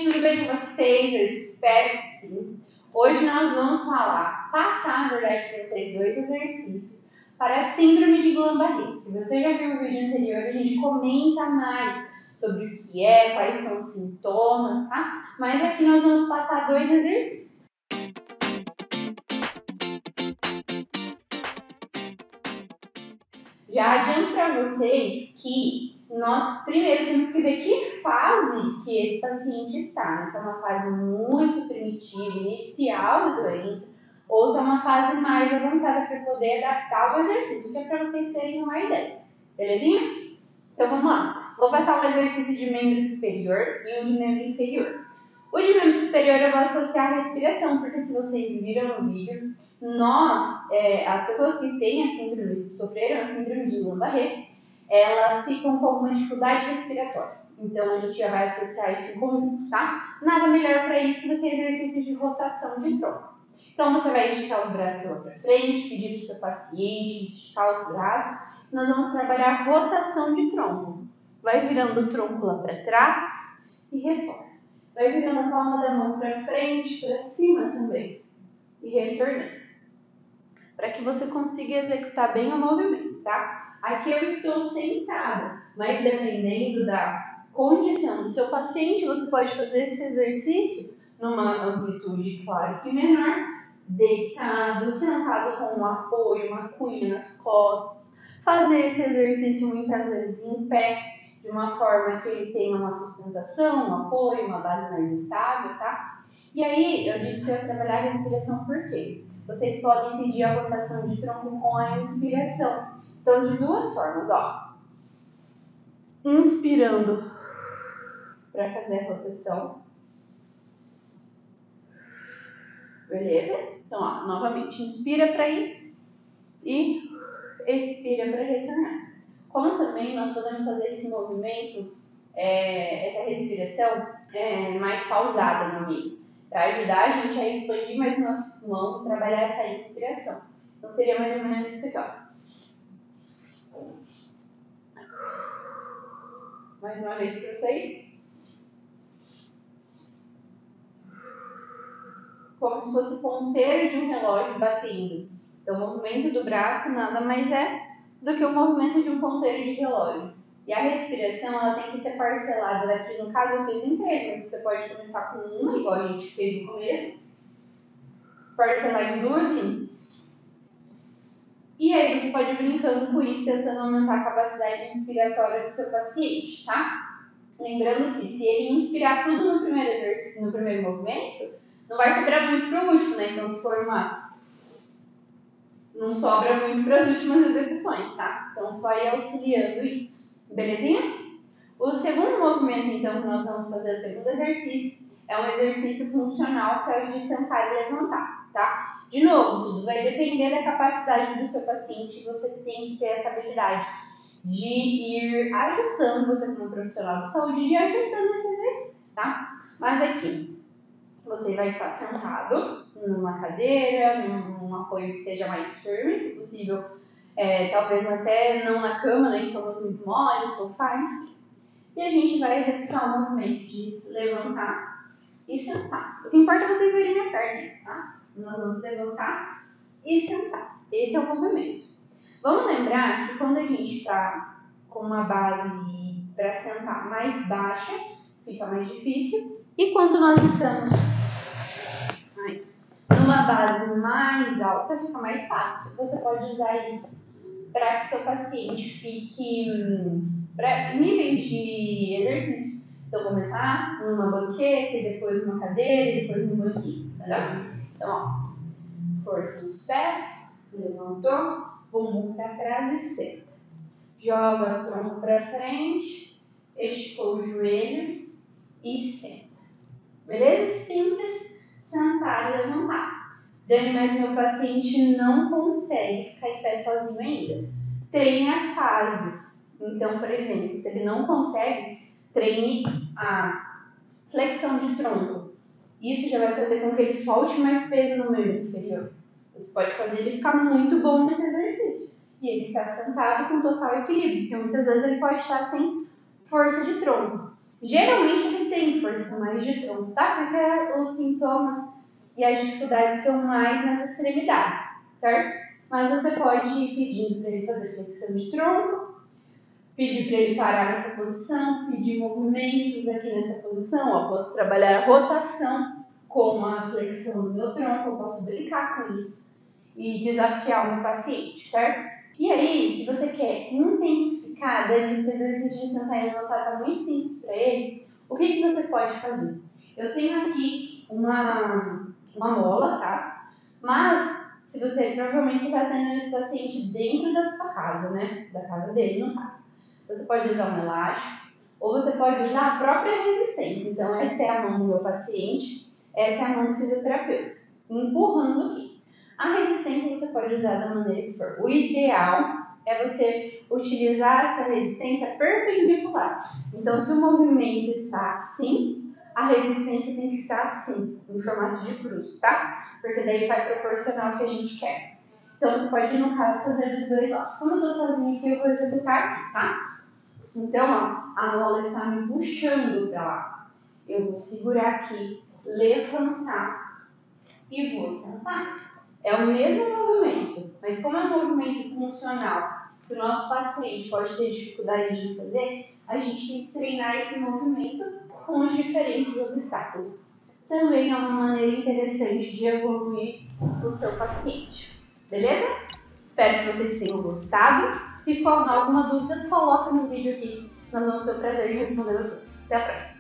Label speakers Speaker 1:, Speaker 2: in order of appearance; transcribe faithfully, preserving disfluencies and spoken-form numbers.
Speaker 1: gente, tudo bem com vocês? Eu espero que sim. Hoje nós vamos falar, passar, na verdade, para vocês dois exercícios para a síndrome de Guillain-Barré. Se você já viu o vídeo anterior, a gente comenta mais sobre o que é, quais são os sintomas, tá? Mas aqui nós vamos passar dois exercícios. Já adianto para vocês que nós primeiro temos que ver que fase que esse paciente está. Se é uma fase muito primitiva, inicial da doença, ou se é uma fase mais avançada para poder adaptar o exercício, que é para vocês terem uma ideia. Belezinha? Então vamos lá. Vou passar um exercício de membro superior e um de membro inferior. O de membro superior eu vou associar a respiração, porque se vocês viram no vídeo, nós, é, as pessoas que têm a síndrome, sofreram a síndrome de Guillain-Barré, elas ficam com uma dificuldade respiratória. Então a gente já vai associar isso em conjunto, tá? Nada melhor para isso do que exercício de rotação de tronco. Então você vai esticar os braços lá para frente, pedir para o seu paciente esticar os braços. Nós vamos trabalhar a rotação de tronco. Vai virando o tronco lá para trás e retorna. Vai virando a palma da mão para frente, para cima também. E retornando. Para que você consiga executar bem o movimento, tá? Aqui eu estou sentada, mas dependendo da condição do seu paciente, você pode fazer esse exercício numa amplitude, claro que menor, deitado, sentado com um apoio, uma cunha nas costas. Fazer esse exercício muitas vezes em pé, de uma forma que ele tenha uma sustentação, um apoio, uma base mais estável, tá? E aí, eu disse que eu ia trabalhar a respiração por quê? Vocês podem pedir a rotação de tronco com a inspiração. Então, de duas formas, ó. Inspirando para fazer a rotação. Beleza? Então, ó, novamente, inspira para ir e expira para retornar. Como também nós podemos fazer esse movimento, é, essa respiração é, mais pausada no meio, para ajudar a gente a expandir mais o nosso pulmão, trabalhar essa inspiração. Então seria mais ou menos isso aqui, ó. Mais uma vez para vocês. Como se fosse o ponteiro de um relógio batendo. Então o movimento do braço nada mais é do que o movimento de um ponteiro de relógio. E a respiração, ela tem que ser parcelada daqui. No caso, eu fiz em três, mas você pode começar com uma, igual a gente fez no começo. Parcelar em duas linhas. E aí você pode ir brincando com isso, tentando aumentar a capacidade inspiratória do seu paciente, tá? Lembrando que se ele inspirar tudo no primeiro exercício, no primeiro movimento, não vai sobrar muito para o último, né? Então, se for uma... não sobra muito para as últimas execuções, tá? Então, só ir auxiliando isso. Belezinha? O segundo movimento, então, que nós vamos fazer, o segundo exercício, é um exercício funcional, que é o de sentar e levantar, tá? De novo, tudo vai depender da capacidade do seu paciente, você tem que ter essa habilidade de ir ajustando, você como profissional de saúde, de ir ajustando esse exercício, tá? Mas aqui, você vai estar sentado numa cadeira, num apoio que seja mais firme, se possível, é, talvez até não na cama, né, em camas muito moles, sofá, enfim. E a gente vai executar o movimento de levantar e sentar. O que importa é vocês verem minha perna, tá? Nós vamos levantar e sentar. Esse é o movimento. Vamos lembrar que quando a gente está com uma base para sentar mais baixa, fica mais difícil. E quando nós estamos aí, numa base mais alta, fica mais fácil. Você pode usar isso para que seu paciente fique para níveis de exercício. Então, começar numa banqueta, depois numa cadeira, e depois num banquinho, entendeu? Então, ó, força nos pés, levantou, bumbum para trás e senta. Joga o tronco para frente, esticou os joelhos e senta. Beleza? Simples, sentar e levantar. Dani, mas meu paciente não consegue ficar em pé sozinho ainda. Treine as fases. Então, por exemplo, se ele não consegue, treine a flexão de tronco. Isso já vai fazer com que ele solte mais peso no membro inferior. Você pode fazer ele ficar muito bom nesse exercício. E ele está sentado com total equilíbrio, porque muitas vezes ele pode estar sem força de tronco. Geralmente eles têm força mais de tronco, tá? Porque os sintomas e as dificuldades são mais nas extremidades, certo? Mas você pode ir pedindo para ele fazer flexão de tronco, pedir para ele parar nessa posição, pedir movimentos aqui nessa posição. Ó, posso trabalhar a rotação com a flexão do meu tronco, eu posso brincar com isso e desafiar o meu paciente, certo? E aí, se você quer intensificar, daí esse exercício de sentar e levantar tá muito simples para ele, o que, que você pode fazer? Eu tenho aqui uma, uma mola, tá? Mas, se você provavelmente está atendendo esse paciente dentro da sua casa, né? Da casa dele, no caso. Você pode usar um elástico, ou você pode usar a própria resistência. Então, essa é a mão do meu paciente, essa é a mão do fisioterapeuta, empurrando aqui. A resistência você pode usar da maneira que for. O ideal é você utilizar essa resistência perpendicular. Então, se o movimento está assim, a resistência tem que estar assim, em formato de cruz, tá? Porque daí vai proporcionar o que a gente quer. Então, você pode, no caso, fazer dos dois lados. Como eu estou sozinha aqui, eu vou executar assim, tá? Então, ó, a mola está me puxando para lá. Eu vou segurar aqui, levantar e vou sentar. É o mesmo movimento, mas como é um movimento funcional que o nosso paciente pode ter dificuldade de fazer, a gente tem que treinar esse movimento com os diferentes obstáculos. Também é uma maneira interessante de evoluir o seu paciente. Beleza? Espero que vocês tenham gostado. Se for alguma dúvida, coloca no vídeo aqui. Nós vamos ter o prazer de responder vocês. Até a próxima!